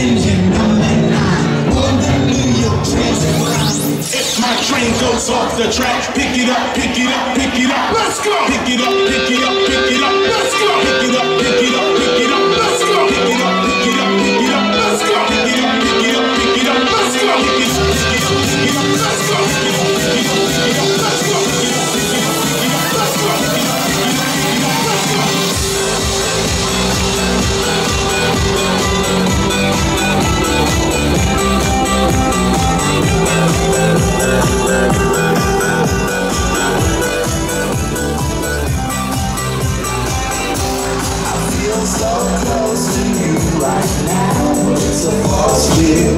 engine number 9 on the New York Transit line. If my train goes off the track, pick it up, pick it up, pick it up. Let's go. Pick it up, pick it up, pick it up. Let's go. Pick it up, pick it up, pick it up. Let's go. Pick it up, pick it up, pick it up. Let's go. Pick it up, pick it up, pick it up. Let's go. Pick it up, pick it up, pick it up. Let's go. Pick it up, pick it up, pick it up. Let's go. Pick it up, pick it up, pick it up. Let's go. Pick it up, pick it up, pick it up. Let's go. So close to you right now, it's a false view.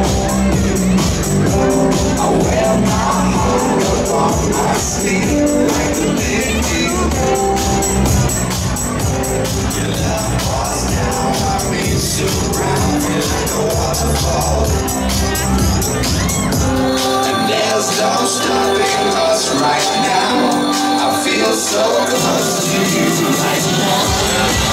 I wear my heart up on my sleeve like a big deal. Your love pours down, I reach around you like a waterfall. And there's no stopping us right now. I feel so close to you right now.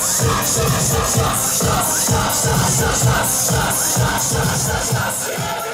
Stop.